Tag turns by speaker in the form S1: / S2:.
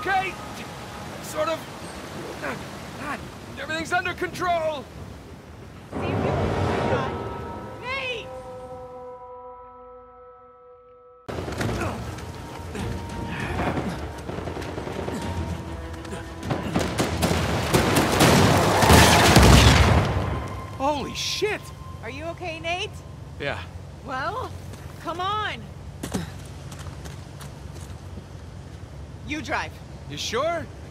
S1: okay? Sort of. Everything's under control.
S2: See if you can God. Nate!
S1: Holy shit!
S2: Are you okay, Nate?
S1: Yeah.
S2: Well, come on. You drive.
S1: You sure?